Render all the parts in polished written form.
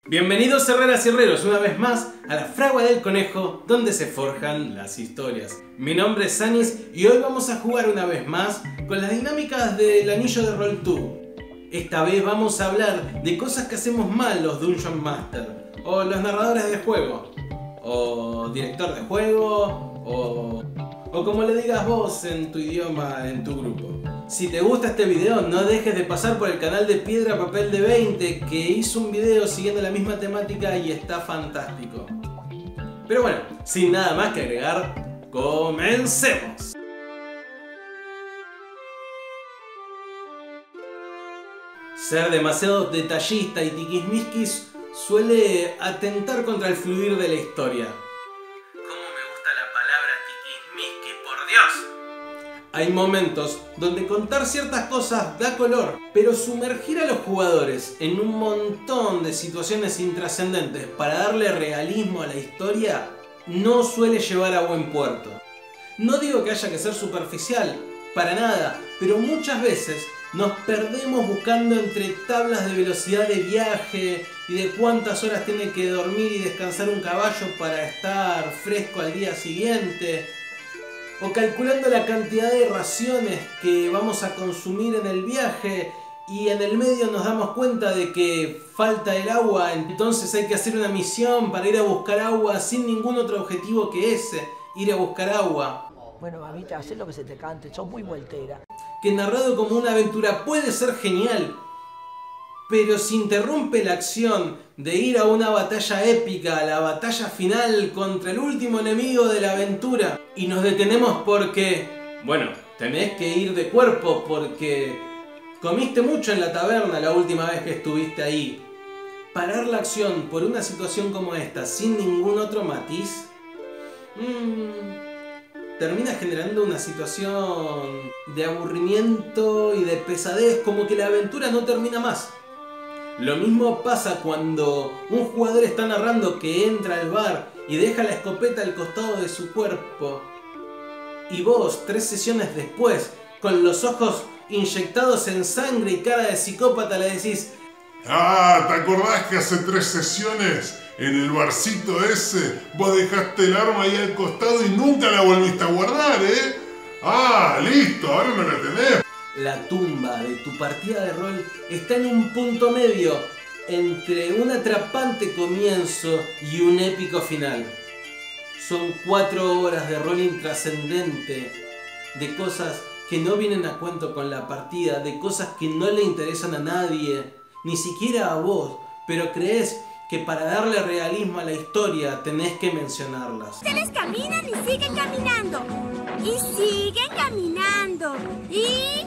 Bienvenidos herreras y herreros una vez más a la fragua del conejo donde se forjan las historias. Mi nombre es Anis y hoy vamos a jugar una vez más con las dinámicas del anillo de Roll2. Esta vez vamos a hablar de cosas que hacemos mal los Dungeon Master, o los narradores de juego, o director de juego, o como le digas vos en tu idioma, en tu grupo. Si te gusta este video, no dejes de pasar por el canal de Piedra Papel de 20, que hizo un video siguiendo la misma temática y está fantástico. Pero bueno, sin nada más que agregar, ¡comencemos! Ser demasiado detallista y tiquismiquis suele atentar contra el fluir de la historia. ¿Cómo me gusta la palabra tiquismiquis, por Dios? Hay momentos donde contar ciertas cosas da color, pero sumergir a los jugadores en un montón de situaciones intrascendentes para darle realismo a la historia no suele llevar a buen puerto. No digo que haya que ser superficial, para nada, pero muchas veces nos perdemos buscando entre tablas de velocidad de viaje y de cuántas horas tiene que dormir y descansar un caballo para estar fresco al día siguiente, o calculando la cantidad de raciones que vamos a consumir en el viaje y en el medio nos damos cuenta de que falta el agua, entonces hay que hacer una misión para ir a buscar agua sin ningún otro objetivo que ese, ir a buscar agua. Bueno, mamita, haz lo que se te cante, sos muy voltera. Que narrado como una aventura puede ser genial, pero si interrumpe la acción de ir a una batalla épica, a la batalla final contra el último enemigo de la aventura, y nos detenemos porque, bueno, tenés que ir de cuerpo porque comiste mucho en la taberna la última vez que estuviste ahí. Parar la acción por una situación como esta sin ningún otro matiz termina generando una situación de aburrimiento y de pesadez, como que la aventura no termina más. Lo mismo pasa cuando un jugador está narrando que entra al bar y deja la escopeta al costado de su cuerpo, y vos, 3 sesiones después, con los ojos inyectados en sangre y cara de psicópata, le decís: Ah, ¿te acordás que hace 3 sesiones en el barcito ese vos dejaste el arma ahí al costado y nunca la volviste a guardar, eh? Ah, listo, ahora no la tenés. La tumba de tu partida de rol está en un punto medio entre un atrapante comienzo y un épico final. Son 4 horas de rol intrascendente, de cosas que no vienen a cuento con la partida, de cosas que no le interesan a nadie, ni siquiera a vos, pero crees que para darle realismo a la historia tenés que mencionarlas. Ustedes caminan y siguen caminando. Y siguen caminando. Y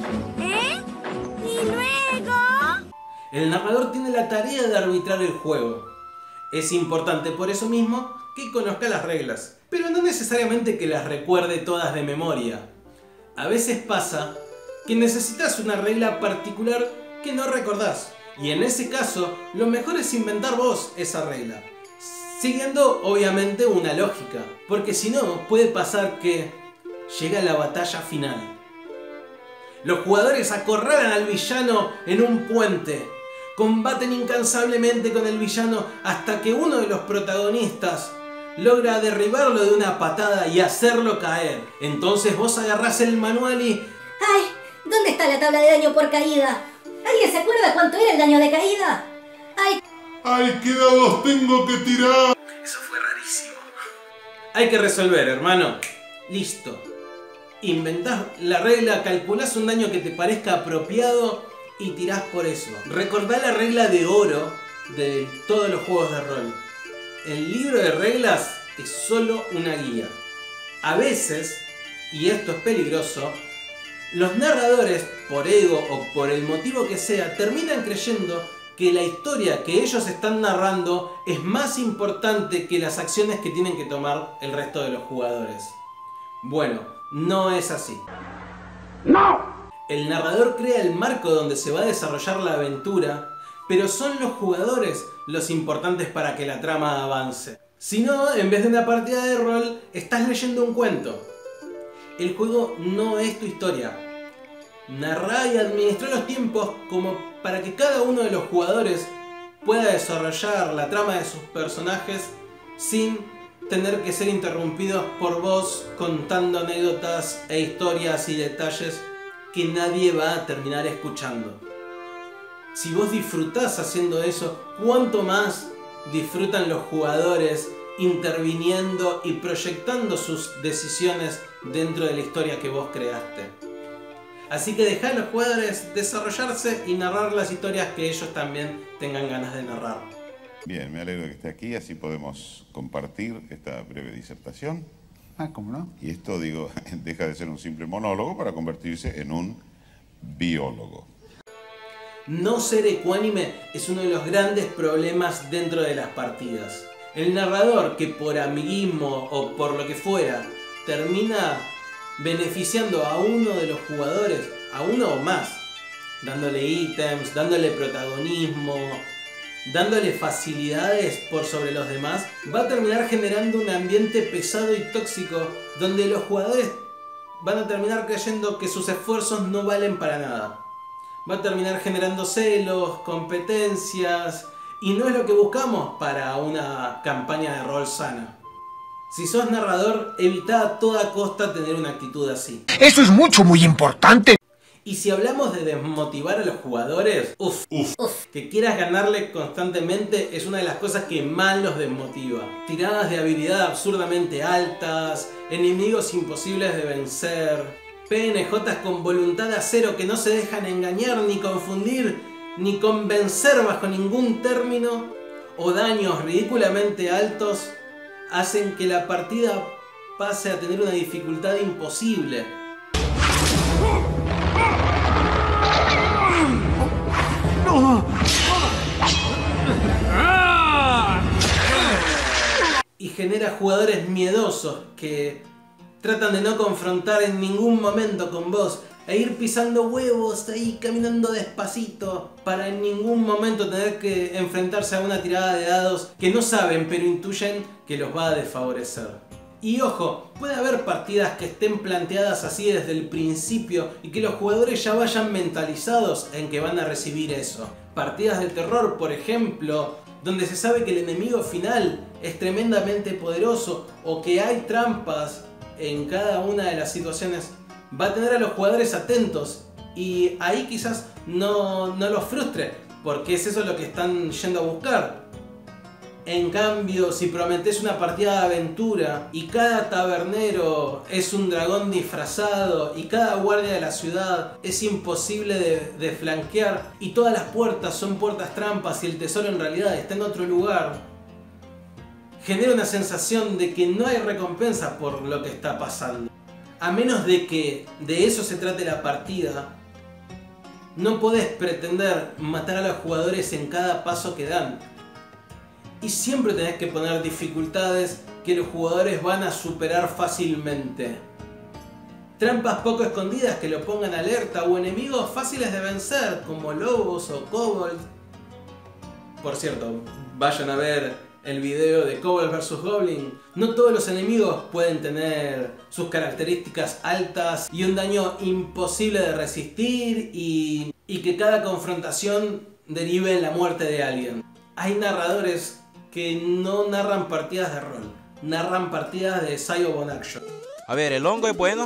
luego... El narrador tiene la tarea de arbitrar el juego. Es importante por eso mismo que conozca las reglas, pero no necesariamente que las recuerde todas de memoria. A veces pasa que necesitas una regla particular que no recordás, y en ese caso lo mejor es inventar vos esa regla, siguiendo obviamente una lógica, porque si no puede pasar que llega la batalla final. Los jugadores acorralan al villano en un puente, combaten incansablemente con el villano hasta que uno de los protagonistas logra derribarlo de una patada y hacerlo caer. Entonces vos agarrás el manual y... ¡Ay! ¿Dónde está la tabla de daño por caída? ¿Alguien se acuerda cuánto era el daño de caída? ¡Ay! ¡Ay, qué dados tengo que tirar! Eso fue rarísimo. Hay que resolver, hermano. Listo. Inventás la regla, calculás un daño que te parezca apropiado y tirás por eso. Recordá la regla de oro de todos los juegos de rol. El libro de reglas es solo una guía. A veces, y esto es peligroso, los narradores, por ego o por el motivo que sea, terminan creyendo que la historia que ellos están narrando es más importante que las acciones que tienen que tomar el resto de los jugadores. Bueno, no es así. ¡No! El narrador crea el marco donde se va a desarrollar la aventura, pero son los jugadores los importantes para que la trama avance. Si no, en vez de una partida de rol, estás leyendo un cuento. El juego no es tu historia. Narrá y administrá los tiempos como para que cada uno de los jugadores pueda desarrollar la trama de sus personajes sin tener que ser interrumpidos por vos contando anécdotas e historias y detalles que nadie va a terminar escuchando. Si vos disfrutás haciendo eso, ¿cuánto más disfrutan los jugadores interviniendo y proyectando sus decisiones dentro de la historia que vos creaste? Así que dejá a los jugadores desarrollarse y narrar las historias que ellos también tengan ganas de narrar. Bien, me alegro de que esté aquí, así podemos compartir esta breve disertación. ¿Cómo no? Y esto, digo, deja de ser un simple monólogo para convertirse en un biólogo. No ser ecuánime es uno de los grandes problemas dentro de las partidas. El narrador que por amiguismo o por lo que fuera termina beneficiando a uno de los jugadores, a uno o más, dándole ítems, dándole protagonismo, dándole facilidades por sobre los demás, va a terminar generando un ambiente pesado y tóxico donde los jugadores van a terminar creyendo que sus esfuerzos no valen para nada. Va a terminar generando celos, competencias, y no es lo que buscamos para una campaña de rol sana. Si sos narrador, evita a toda costa tener una actitud así. Eso es muy importante. Y si hablamos de desmotivar a los jugadores, que quieras ganarle constantemente es una de las cosas que más los desmotiva. Tiradas de habilidad absurdamente altas, enemigos imposibles de vencer, PNJs con voluntad de acero que no se dejan engañar ni confundir ni convencer bajo ningún término, o daños ridículamente altos hacen que la partida pase a tener una dificultad imposible. Y genera jugadores miedosos que tratan de no confrontar en ningún momento con vos e ir pisando huevos ahí, caminando despacito, para en ningún momento tener que enfrentarse a una tirada de dados que no saben pero intuyen que los va a desfavorecer. Y ojo, puede haber partidas que estén planteadas así desde el principio y que los jugadores ya vayan mentalizados en que van a recibir eso. Partidas de terror, por ejemplo, donde se sabe que el enemigo final es tremendamente poderoso o que hay trampas en cada una de las situaciones, va a tener a los jugadores atentos y ahí quizás no los frustre, porque es eso lo que están yendo a buscar. En cambio, si prometés una partida de aventura y cada tabernero es un dragón disfrazado y cada guardia de la ciudad es imposible de flanquear y todas las puertas son puertas trampas y el tesoro en realidad está en otro lugar, genera una sensación de que no hay recompensa por lo que está pasando. A menos de que de eso se trate la partida, no podés pretender matar a los jugadores en cada paso que dan. Y siempre tenés que poner dificultades que los jugadores van a superar fácilmente. Trampas poco escondidas que lo pongan alerta o enemigos fáciles de vencer como lobos o kobolds. Por cierto, vayan a ver el video de Kobold vs Goblin. No todos los enemigos pueden tener sus características altas y un daño imposible de resistir y que cada confrontación derive en la muerte de alguien. Hay narradores que no narran partidas de rol, narran partidas de Scio Bon Action. A ver, ¿el hongo es bueno?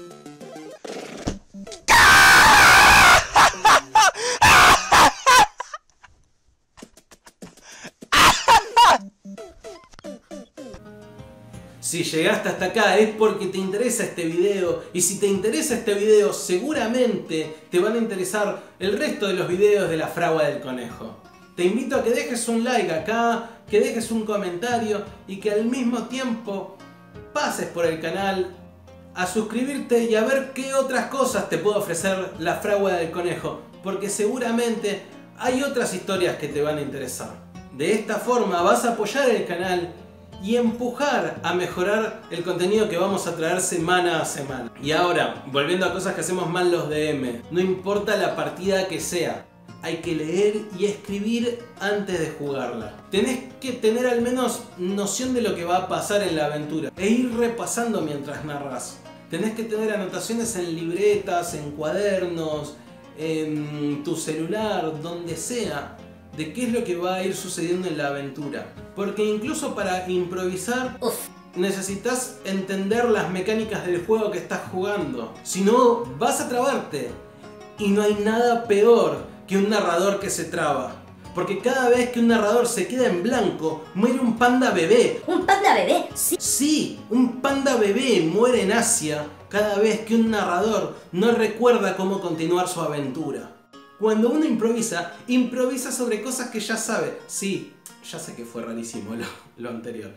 Si llegaste hasta acá es porque te interesa este video, y si te interesa este video seguramente te van a interesar el resto de los videos de la fragua del conejo. Te invito a que dejes un like acá, que dejes un comentario y que al mismo tiempo pases por el canal a suscribirte y a ver qué otras cosas te puede ofrecer la fragua del conejo, porque seguramente hay otras historias que te van a interesar. De esta forma vas a apoyar el canal y empujar a mejorar el contenido que vamos a traer semana a semana. Y ahora, volviendo a cosas que hacemos mal los DM, no importa la partida que sea, hay que leer y escribir antes de jugarla. Tenés que tener al menos noción de lo que va a pasar en la aventura e ir repasando mientras narras. Tenés que tener anotaciones en libretas, en cuadernos, en tu celular, donde sea, de qué es lo que va a ir sucediendo en la aventura. Porque incluso para improvisar necesitas entender las mecánicas del juego que estás jugando. Si no, vas a trabarte. Y no hay nada peor que un narrador que se traba. Porque cada vez que un narrador se queda en blanco, muere un panda bebé. ¿Un panda bebé? Sí. Sí, un panda bebé muere en Asia cada vez que un narrador no recuerda cómo continuar su aventura. Cuando uno improvisa, improvisa sobre cosas que ya sabe. Sí, ya sé que fue rarísimo lo anterior.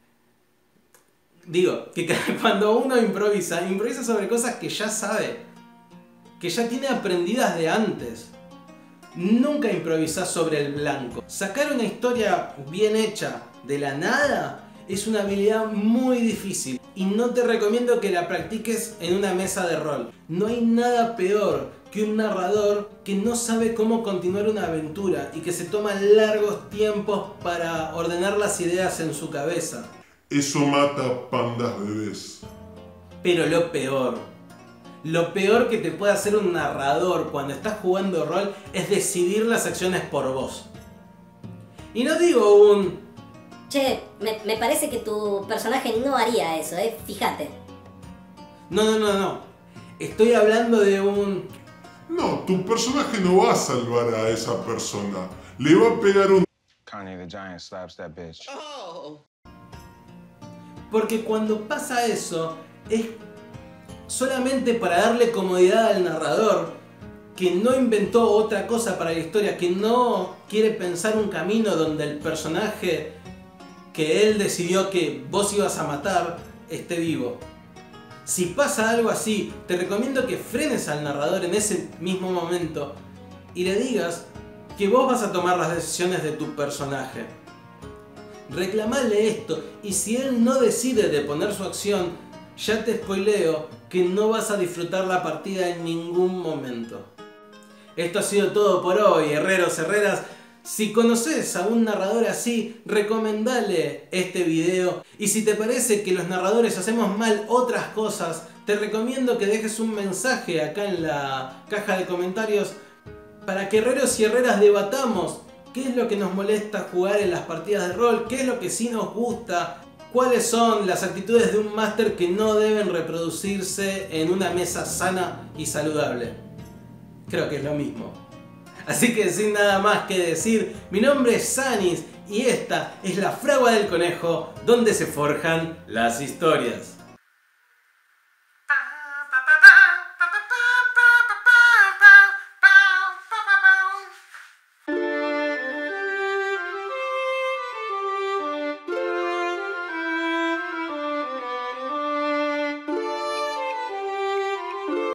Digo, que cuando uno improvisa, improvisa sobre cosas que ya sabe, que ya tiene aprendidas de antes. Nunca improvisás sobre el blanco. Sacar una historia bien hecha de la nada es una habilidad muy difícil y no te recomiendo que la practiques en una mesa de rol. No hay nada peor que un narrador que no sabe cómo continuar una aventura y que se toma largos tiempos para ordenar las ideas en su cabeza. Eso mata pandas bebés. Pero lo peor que te puede hacer un narrador cuando estás jugando rol es decidir las acciones por vos. Y no digo un... Che, me parece que tu personaje no haría eso, fíjate. No. Estoy hablando de un... No, tu personaje no va a salvar a esa persona. Le va a pegar un... Kanye the Giant slaps that bitch. Porque cuando pasa eso, es solamente para darle comodidad al narrador, que no inventó otra cosa para la historia, que no quiere pensar un camino donde el personaje que él decidió que vos ibas a matar esté vivo. Si pasa algo así, te recomiendo que frenes al narrador en ese mismo momento y le digas que vos vas a tomar las decisiones de tu personaje. Reclamarle esto, y si él no decide de poner su acción, ya te spoileo que no vas a disfrutar la partida en ningún momento. Esto ha sido todo por hoy, herreros, herreras. Si conoces a un narrador así, recomendale este video. Y si te parece que los narradores hacemos mal otras cosas, te recomiendo que dejes un mensaje acá en la caja de comentarios para que herreros y herreras debatamos qué es lo que nos molesta jugar en las partidas de rol, qué es lo que sí nos gusta, cuáles son las actitudes de un máster que no deben reproducirse en una mesa sana y saludable. Creo que es lo mismo. Así que sin nada más que decir, mi nombre es Sanis y esta es la fragua del conejo donde se forjan las historias.